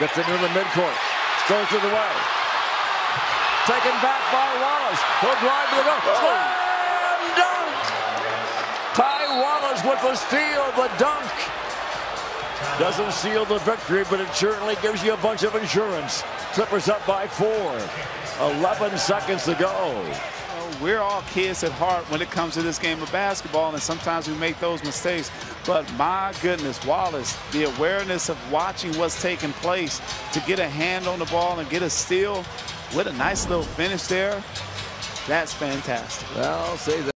Gets it into the midcourt. Goes to the way. Taken back by Wallace. He'll drive to the goal. Slam dunk! Ty Wallace with the steal, the dunk. Doesn't seal the victory, but it certainly gives you a bunch of insurance. Clippers up by 4. 11 seconds to go. We're all kids at heart when it comes to this game of basketball, and sometimes we make those mistakes. But my goodness, Wallace, the awareness of watching what's taking place to get a hand on the ball and get a steal with a nice little finish there, that's fantastic. Well, I'll say that.